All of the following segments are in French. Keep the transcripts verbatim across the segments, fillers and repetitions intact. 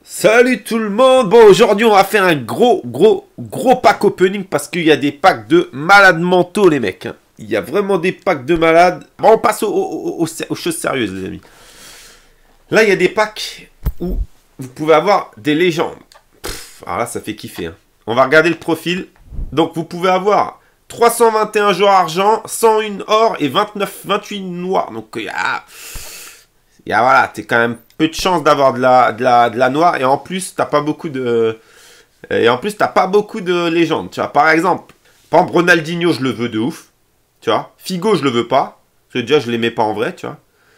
Salut tout le monde. Bon, aujourd'hui on va faire un gros gros gros pack opening parce qu'il y a des packs de malades mentaux les mecs. Il y a vraiment des packs de malades. Bon, on passe aux, aux, aux, aux choses sérieuses les amis. Là il y a des packs où vous pouvez avoir des légendes. Pff, alors là ça fait kiffer hein. On va regarder le profil. Donc vous pouvez avoir trois cent vingt et un joueurs argent, cent un or et vingt-neuf, vingt-huit noirs. Donc il y a... Il y a, voilà, t'es quand même peu de chance d'avoir de la, de, la, de la noire. Et en plus, t'as pas beaucoup de... Et en plus, t'as pas beaucoup de légendes. Tu vois, par exemple, par exemple, Ronaldinho, je le veux de ouf. Tu vois. Figo, je le veux pas. Parce que déjà, je l'aimais pas en vrai, tu vois.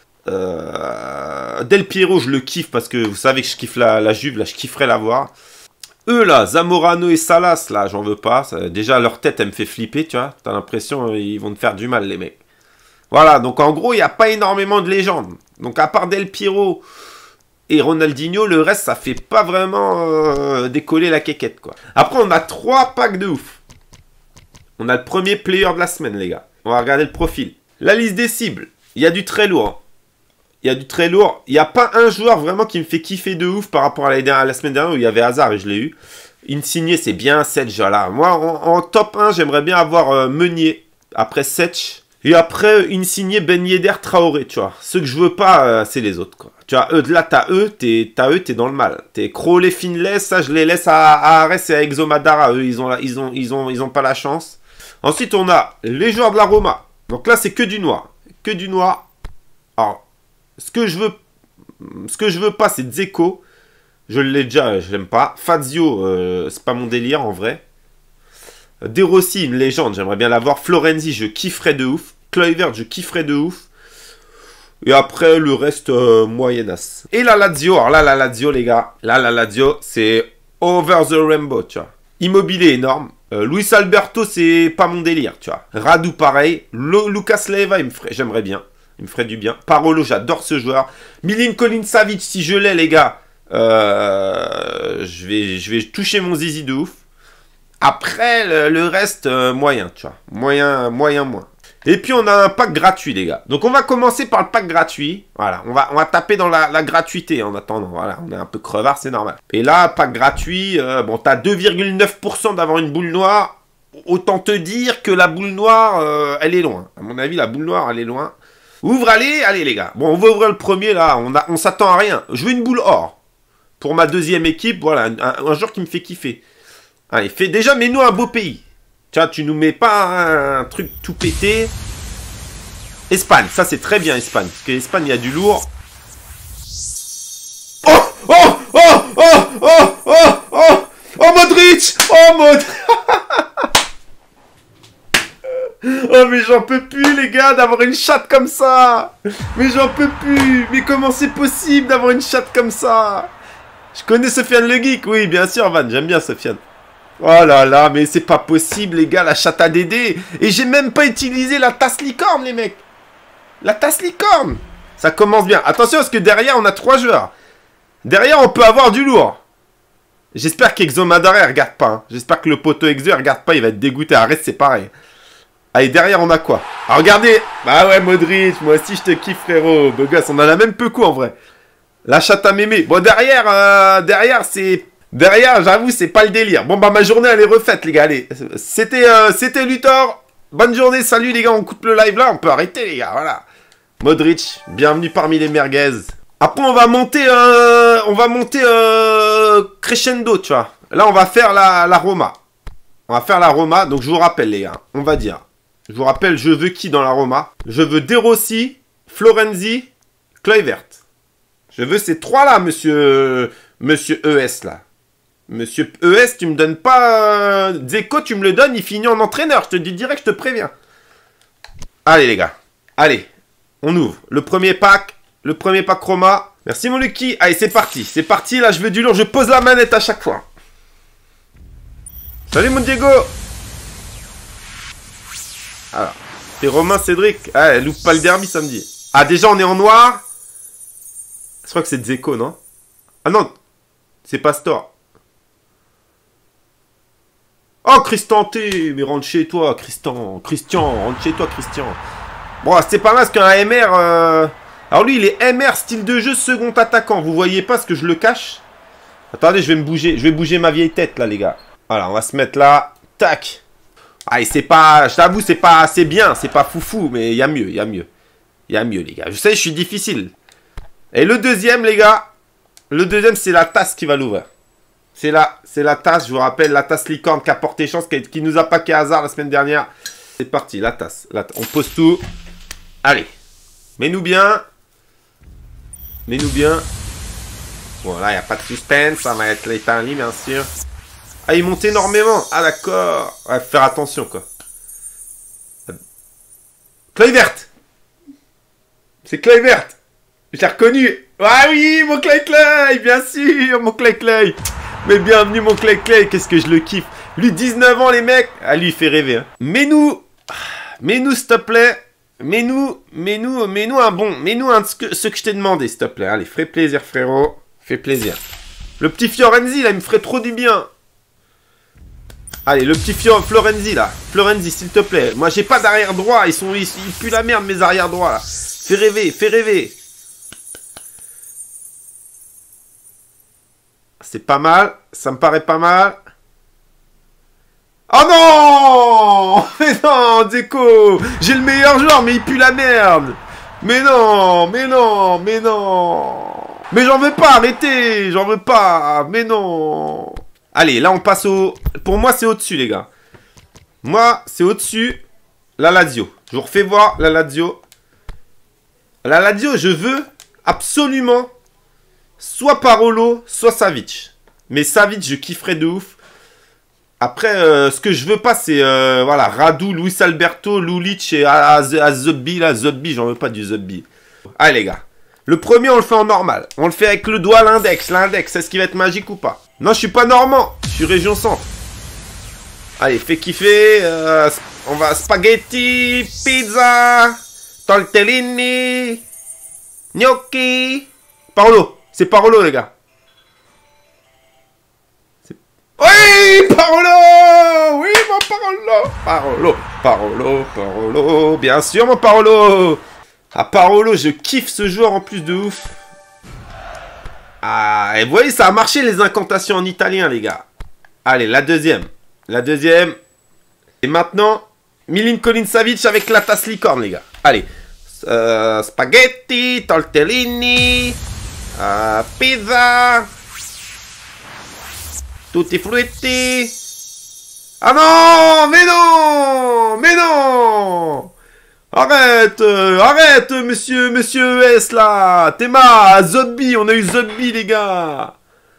Euh... Del Piero, je le kiffe parce que vous savez que je kiffe la, la Juve. Là, je kifferais la voir. Eux, là, Zamorano et Salas, là, j'en veux pas. Ça, déjà, leur tête, elle me fait flipper, tu vois. T'as l'impression qu'ils vont te faire du mal, les mecs. Voilà, donc en gros, il n'y a pas énormément de légendes. Donc à part Del Piero et Ronaldinho, le reste, ça fait pas vraiment euh, décoller la quéquette, quoi. Après, on a trois packs de ouf. On a le premier player de la semaine, les gars. On va regarder le profil. La liste des cibles. Il y a du très lourd. Il y a du très lourd. Il n'y a pas un joueur vraiment qui me fait kiffer de ouf par rapport à la, dernière, à la semaine dernière où il y avait Hazard et je l'ai eu. Insigné, c'est bien Setch, là. Moi, en, en top un, j'aimerais bien avoir euh, Meunier. Après Setch. Et après, Insigné, Ben Yedder, Traoré, tu vois. Ceux que je veux pas, euh, c'est les autres, quoi. Tu vois, eux, là, t'as eux, t'es eux, t'es dans le mal. T'es Crowley, Finless, ça, je les laisse à, à Arès et à Exomadara. Eux, ils ont, ils, ont, ils, ont, ils ont pas la chance. Ensuite, on a les joueurs de la Roma. Donc là, c'est que du noir. Que du noir. Alors, ce que je veux, ce que je veux pas, c'est Dzeko. Je l'ai déjà, je l'aime pas. Fazio, euh, c'est pas mon délire, en vrai. De Rossi, une légende, j'aimerais bien l'avoir. Florenzi, je kifferais de ouf. Kluivert, je kifferais de ouf. Et après, le reste, euh, moyennasse. Et la Lazio, alors là, la Lazio, les gars. Là, la Lazio, c'est over the rainbow, tu vois. Immobilier énorme. Euh, Luis Alberto, c'est pas mon délire, tu vois. Radu, pareil. Lo Lucas Leiva, il me ferait, j'aimerais bien. Il me ferait du bien. Parolo, j'adore ce joueur. Milinkovic Savic, si je l'ai, les gars, euh, je vais, je vais toucher mon zizi de ouf. Après, le, le reste, euh, moyen, tu vois. Moyen, moyen, moins. Et puis, on a un pack gratuit, les gars. Donc, on va commencer par le pack gratuit. Voilà, on va, on va taper dans la, la gratuité en attendant. Voilà, on est un peu crevard, c'est normal. Et là, pack gratuit, euh, bon, t'as deux virgule neuf pour cent d'avoir une boule noire. Autant te dire que la boule noire, euh, elle est loin. À mon avis, la boule noire, elle est loin. Ouvre, allez, allez, les gars. Bon, on va ouvrir le premier, là. On, a, on s'attend à rien. Je veux une boule or. Pour ma deuxième équipe, voilà, un, un, un joueur qui me fait kiffer. Allez, fais déjà, mets-nous un beau pays. Tiens, tu nous mets pas un, un truc tout pété. Espagne, ça c'est très bien Espagne. Parce que l'Espagne, il y a du lourd. Oh Oh Oh Oh Oh Oh Oh Oh Modric Oh Modric Oh mais j'en peux plus les gars d'avoir une chatte comme ça. Mais j'en peux plus. Mais comment c'est possible d'avoir une chatte comme ça? Je connais Sofiane le Geek. Oui, bien sûr Van, j'aime bien Sofiane. Oh là là, mais c'est pas possible, les gars, la chatte à Dédé. Et j'ai même pas utilisé la tasse licorne, les mecs. La tasse licorne. Ça commence bien. Attention, parce que derrière, on a trois joueurs. Derrière, on peut avoir du lourd. J'espère qu'Exomadara, regarde pas. Hein. J'espère que le poteau Exo, regarde pas, il va être dégoûté. Arrête, c'est pareil. Allez, derrière, on a quoi? Alors, regardez. Bah ouais, Modric, moi aussi, je te kiffe, frérot. Beau gosse, on a la même peu coup, en vrai. La chatte à mémé. Bon, derrière, euh, derrière, c'est... Derrière, j'avoue, c'est pas le délire. Bon, bah, ma journée, elle est refaite, les gars. Allez, c'était euh, c'était Luthor. Bonne journée, salut, les gars. On coupe le live là. On peut arrêter, les gars. Voilà. Modric, bienvenue parmi les merguez. Après, on va monter, euh, on va monter euh, crescendo, tu vois. Là, on va faire la, la Roma. On va faire la Roma. Donc, je vous rappelle, les gars. On va dire. Je vous rappelle, je veux qui dans la Roma? Je veux De Rossi, Florenzi, Kluivert. Je veux ces trois-là, monsieur, monsieur E S, là. Monsieur E S, tu me donnes pas... Euh, Dzeko, tu me le donnes, il finit en entraîneur. Je te dis direct, je te préviens. Allez, les gars. Allez, on ouvre. Le premier pack. Le premier pack Roma. Merci, mon Lucky. Allez, c'est parti. C'est parti, là, je veux du lourd. Je pose la manette à chaque fois. Salut, mon Diego. Alors, c'est Romain Cédric. Ah, elle loupe pas le derby samedi. Ah, déjà, on est en noir. Je crois que c'est Dzeko, non? Ah non, c'est Pastor. Oh, Christian T, mais rentre chez toi, Christian. Christian, rentre chez toi, Christian. Bon, c'est pas mal parce qu'un M R... Euh... Alors lui, il est M R, style de jeu, second attaquant. Vous voyez pas ce que je le cache? Attendez, je vais me bouger. Je vais bouger ma vieille tête, là, les gars. Voilà, on va se mettre là. Tac. Ah, c'est pas... Je t'avoue, c'est pas assez bien. C'est pas foufou, mais il y a mieux, il y a mieux. Il y a mieux, les gars. Je sais, je suis difficile. Et le deuxième, les gars. Le deuxième, c'est la tasse qui va l'ouvrir. C'est la, c'est la tasse, je vous rappelle, la tasse licorne qui a porté chance, qui, qui nous a paqué hasard la semaine dernière. C'est parti, la tasse. La, on pose tout. Allez. Mets-nous bien. Mets-nous bien. Voilà, il n'y a pas de suspense. Ça va être l'éternel, bien sûr. Ah, il monte énormément. Ah, d'accord. Ouais, faut faire attention, quoi. Clay verte. C'est Clay verte. Je l'ai reconnu. Ah oui, mon Clay Clay, bien sûr, mon Clay Clay. Mais bienvenue, mon Clay Clay. Qu'est-ce que je le kiffe. Lui, dix-neuf ans, les mecs. Ah, lui, il fait rêver. Hein. Mets-nous. Mets-nous, s'il te plaît. Mets-nous. Mets-nous. Mets-nous un bon. Mets-nous un de ce que, ce que je t'ai demandé, s'il te plaît. Allez, fais plaisir, frérot. Fais plaisir. Le petit Fiorenzi, là, il me ferait trop du bien. Allez, le petit Fio Florenzi, là. Florenzi, s'il te plaît. Moi, j'ai pas d'arrière droit. Ils sont. Ils, ils puent la merde, mes arrière droits, là. Fais rêver, fais rêver. C'est pas mal. Ça me paraît pas mal. Oh non! Mais non, Dzeko! J'ai le meilleur joueur, mais il pue la merde! Mais non! Mais non! Mais non! Mais j'en veux pas, arrêtez! J'en veux pas! Mais non! Allez, là on passe au... Pour moi, c'est au-dessus, les gars. Moi, c'est au-dessus. La Lazio. Je vous refais voir la Lazio. La Lazio, je veux absolument soit Parolo, soit Savic. Mais Savic, je kifferais de ouf. Après, euh, ce que je veux pas, c'est euh, voilà, Radu, Luis Alberto, Lulic et Azubbi. Là, Zubbi, j'en veux pas du Zubbi. Allez, les gars. Le premier, on le fait en normal. On le fait avec le doigt, l'index. L'index, est-ce qu'il va être magique ou pas? Non, je suis pas normand. Je suis région centre. Allez, fais kiffer. Euh, on va spaghetti, pizza, tortellini, gnocchi. Parolo. C'est Parolo, les gars. Oui, Parolo! Oui, mon Parolo! Parolo, Parolo, Parolo, bien sûr, mon Parolo! Ah, Parolo, je kiffe ce joueur en plus de ouf. Ah, et vous voyez, ça a marché les incantations en italien, les gars. Allez, la deuxième. La deuxième. Et maintenant, Milinkovic Savic avec la tasse licorne, les gars. Allez. Euh, spaghetti, tortellini, euh, pizza. Tutti frutti. Ah non, mais non, mais non. Arrête, euh, arrête, monsieur, monsieur S, là. Théma, Zubbi, on a eu Zubbi, les gars.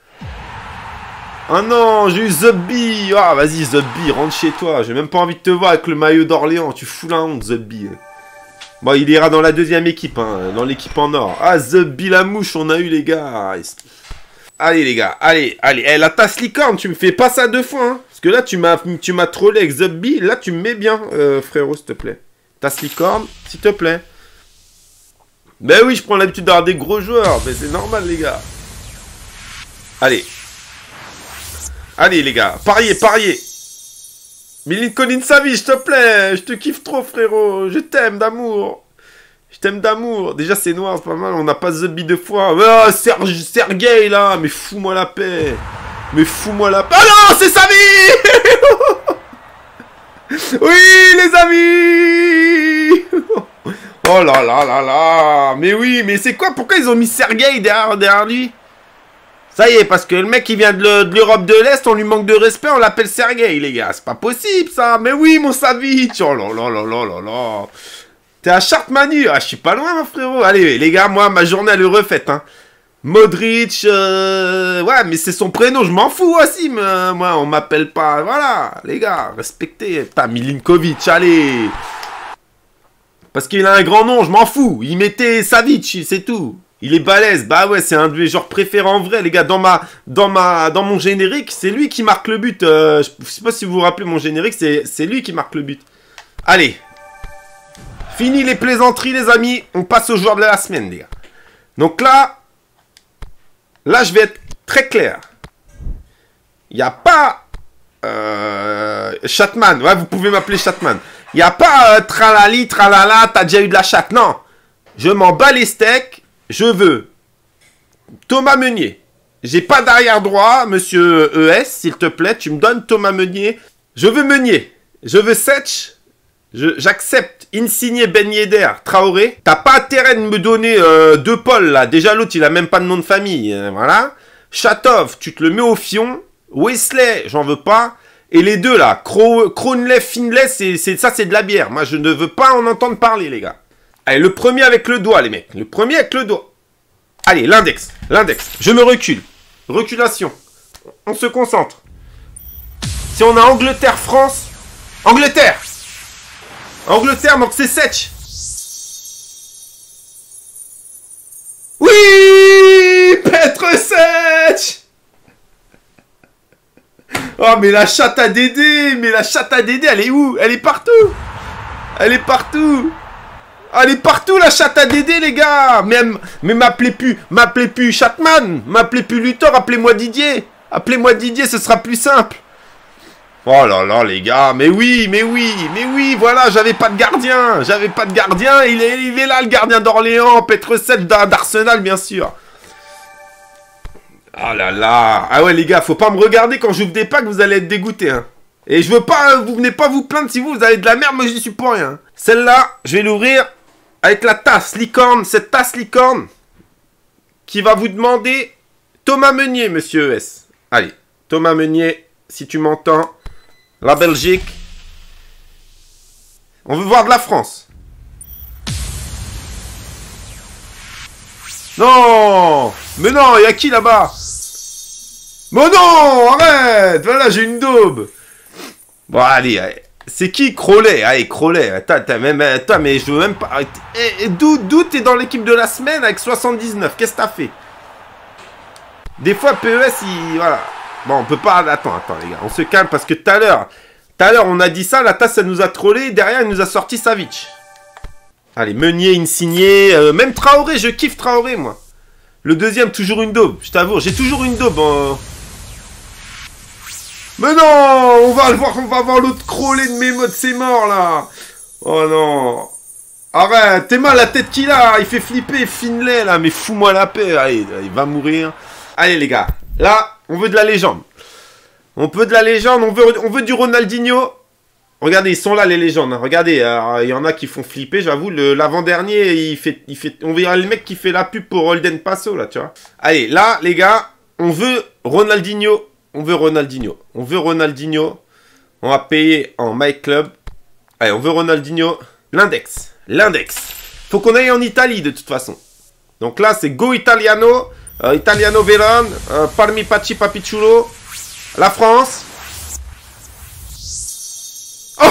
Ah non, j'ai eu Zubbi. Ah, vas-y, Zubbi, rentre chez toi. J'ai même pas envie de te voir avec le maillot d'Orléans. Tu fous la honte, Zubbi. Bon, il ira dans la deuxième équipe, hein, dans l'équipe en or. Ah, Zubbi, la mouche, on a eu, les gars. Allez, les gars, allez, allez. Eh, la tasse licorne, tu me fais pas ça deux fois, hein. Parce que là, tu m'as tu m'as trollé avec Zubbi. Là, tu me mets bien, euh, frérot, s'il te plaît. Tasse licorne, s'il te plaît. Ben oui, je prends l'habitude d'avoir des gros joueurs. Mais c'est normal, les gars. Allez. Allez, les gars. Pariez, pariez. Milinkovic Savic, s'il te plaît. Je te kiffe trop, frérot. Je t'aime d'amour. Je t'aime d'amour. Déjà, c'est noir, c'est pas mal. On n'a pas Zubbi deux fois. Oh, Serge, Sergei, là. Mais fous-moi la paix. Mais fous-moi la paix. Ah non, c'est Savic. Oui, les amis. Oh là là là là. Mais oui, mais c'est quoi? Pourquoi ils ont mis Sergei derrière, derrière lui? Ça y est, parce que le mec, il vient de l'Europe de l'Est, on lui manque de respect, on l'appelle Sergei, les gars. C'est pas possible, ça. Mais oui, mon Savic. Oh là là là là là là. T'es à Chartmanu. Ah, je suis pas loin, mon frérot. Allez, les gars, moi, ma journée, elle est refaite, hein. Modric, euh... ouais, mais c'est son prénom, je m'en fous aussi, mais, euh, moi, on m'appelle pas, voilà, les gars, respectez, pas Milinkovic, allez, parce qu'il a un grand nom, je m'en fous, il mettait Savic, c'est tout, il est balèze, bah ouais, c'est un de mes genres préférés en vrai, les gars, dans ma, dans ma, dans mon générique, c'est lui qui marque le but, euh, je sais pas si vous vous rappelez mon générique, c'est lui qui marque le but, allez, fini les plaisanteries, les amis, on passe au joueur de la semaine, les gars, donc là, Là, je vais être très clair. Il n'y a pas... Euh, Chatman. Ouais, vous pouvez m'appeler Chatman. Il n'y a pas euh, tralali, tralala, t'as déjà eu de la chatte. Non. Je m'en bats les steaks. Je veux Thomas Meunier. J'ai pas d'arrière droit, monsieur E S, s'il te plaît. Tu me donnes Thomas Meunier. Je veux Meunier. Je veux Setch. J'accepte Insigné, Ben Yedder, Traoré. T'as pas intérêt de me donner euh, deux Paul, là. Déjà, l'autre, il a même pas de nom de famille. Euh, voilà. Chatov, tu te le mets au fion. Wesley, j'en veux pas. Et les deux, là. Cro Cronley, Finlay, c'est ça, c'est de la bière. Moi, je ne veux pas en entendre parler, les gars. Allez, le premier avec le doigt, les mecs. Le premier avec le doigt. Allez, l'index. L'index. Je me recule. Reculation. On se concentre. Si on a Angleterre-France... Angleterre Angleterre, donc c'est Setch. Oui, Petr Setch. Oh, mais la chatte à Dédé. Mais la chatte à Dédé, elle est où? Elle est partout. Elle est partout. Elle est partout, la chatte à Dédé, les gars. Même, mais m'appelez plus, m'appelez plus Chatman. M'appelez plus Luthor, appelez-moi Didier. Appelez-moi Didier, ce sera plus simple. Oh là là, les gars, mais oui, mais oui, mais oui, voilà, j'avais pas de gardien, j'avais pas de gardien, il est, il est là, le gardien d'Orléans, Petr Setch d'Arsenal, bien sûr. Ah là là, ah ouais, les gars, faut pas me regarder quand j'ouvre des packs, vous allez être dégoûtés, hein. Et je veux pas, vous venez pas vous plaindre si vous, vous avez de la merde, moi j'y suis pour rien. Celle-là, je vais l'ouvrir avec la tasse licorne, cette tasse licorne, qui va vous demander Thomas Meunier, monsieur E S. Allez, Thomas Meunier, si tu m'entends... La Belgique. On veut voir de la France. Non. Mais non, il y a qui là-bas? Mais non, arrête. Voilà, j'ai une daube. Bon, allez, allez. C'est qui Crowley? Allez, Crowley. Attends, attends, même, attends, mais je veux même pas... D'où t'es dans l'équipe de la semaine avec soixante-dix-neuf? Qu'est-ce que t'as fait? Des fois, P E S, il... Voilà. Bon, on peut pas... Attends, attends, les gars. On se calme parce que tout à l'heure... Tout à l'heure, on a dit ça. La tasse, elle nous a trollé. Derrière, elle nous a sorti Savic. Allez, Meunier, Insigné. Euh, même Traoré. Je kiffe Traoré, moi. Le deuxième, toujours une daube. Je t'avoue, j'ai toujours une daube. Hein. Mais non, on va le voir. On va voir l'autre crawler de mes modes. C'est mort, là. Oh non. Arrête. T'es mal la tête qu'il a. Il fait flipper Finlay, là. Mais fous-moi la paix. Allez, il va mourir. Allez, les gars. Là, on veut de la légende. On veut de la légende, on veut, on veut du Ronaldinho. Regardez, ils sont là, les légendes. Hein. Regardez, il y en a qui font flipper, j'avoue. L'avant-dernier, il fait, il fait... On verra le mec qui fait la pub pour Holden Paso, là, tu vois. Allez, là, les gars, on veut Ronaldinho. On veut Ronaldinho. On veut Ronaldinho. On va payer en My Club. Allez, on veut Ronaldinho. L'index. L'index. Faut qu'on aille en Italie, de toute façon. Donc là, c'est Go Italiano. Euh, Italiano Veron. Euh, Parmi Paci Papichulo. La France. Oh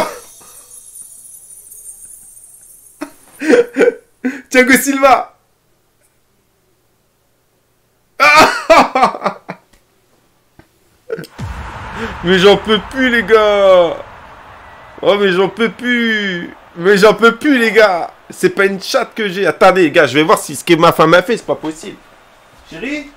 Thiago Silva. Ah mais j'en peux plus, les gars. Oh, mais j'en peux plus. Mais j'en peux plus, les gars. C'est pas une chatte que j'ai. Attendez, les gars, je vais voir si ce que ma femme a fait, c'est pas possible. Chérie.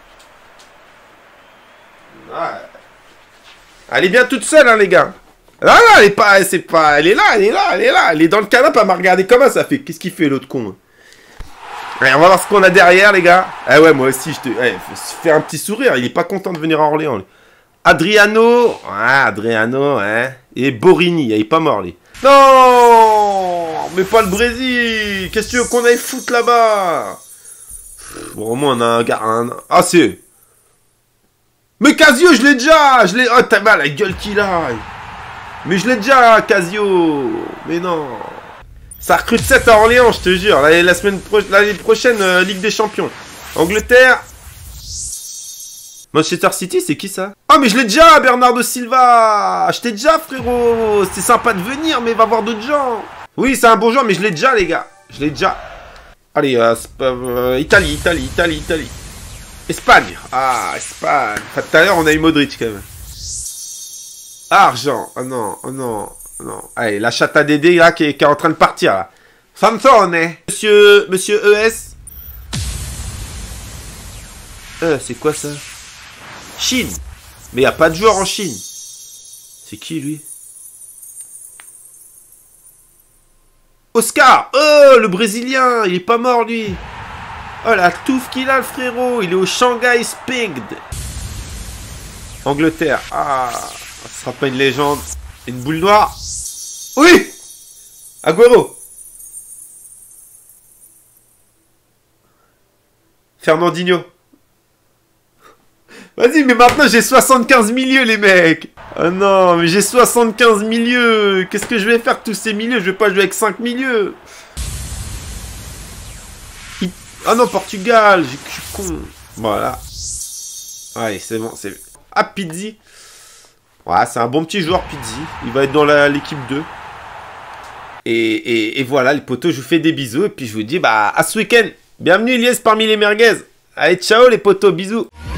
Ouais. Elle est bien toute seule, hein, les gars. Là, là, elle est pas, c'est pas, elle est là, elle est là, elle est là, elle est dans le canapé, elle m'a regardé comment ça fait. Qu'est-ce qu'il fait, l'autre con? Allez, on va voir ce qu'on a derrière, les gars. Ah ouais, moi aussi, je te, ouais, fais un petit sourire. Il est pas content de venir à Orléans. Lui. Adriano, ouais, Adriano, hein. Et Borini, il est pas mort, lui. Non, mais pas le Brésil. Qu'est-ce que tu veux qu'on aille foutre là-bas? Bon, au moins, on a un gars, un... Ah, c'est... Mais Casio, je l'ai déjà. Je l'ai... Oh, t'as mal la gueule qu'il a. Mais je l'ai déjà, Casio. Mais non. Ça recrute sept à Orléans, je te jure. La, la semaine pro... l'année prochaine, euh, Ligue des Champions. Angleterre. Manchester City, c'est qui ça? Ah, mais je l'ai déjà, Bernardo Silva. Je t'ai déjà, frérot. C'est sympa de venir, mais va voir d'autres gens. Oui, c'est un bon joueur, mais je l'ai déjà, les gars. Je l'ai déjà. Allez, euh, euh, Italie, Italie, Italie, Italie. Espagne. Ah, Espagne. Enfin, tout à l'heure, on a eu Modric, quand même. Argent. Oh non, oh non, oh non. Allez, la chatte à Dédé, là, qui est, qui est en train de partir, là. Sansone. Monsieur, monsieur E S. Euh, c'est quoi, ça? Chine. Mais il n'y a pas de joueur en Chine. C'est qui, lui? Oscar. Oh, le Brésilien. Il est pas mort, lui. Oh la touffe qu'il a le frérot. Il est au Shanghai Spinged. Angleterre. Ah, ce sera pas une légende. Une boule noire. Oui. Agüero. Fernandinho. Vas-y, mais maintenant j'ai soixante-quinze milieux, les mecs. Oh non, mais j'ai soixante-quinze milieux. Qu'est-ce que je vais faire tous ces milieux? Je vais pas jouer avec cinq milieux. Il... Ah non, Portugal. Je suis con. Voilà. Allez, c'est bon. c'est... Ah, Pizzi. Ouais, c'est un bon petit joueur, Pizzi. Il va être dans l'équipe deux. Et, et, et voilà, les potos, je vous fais des bisous. Et puis je vous dis, bah, à ce week-end. Bienvenue, Lies parmi les merguez. Allez, ciao, les potos. Bisous.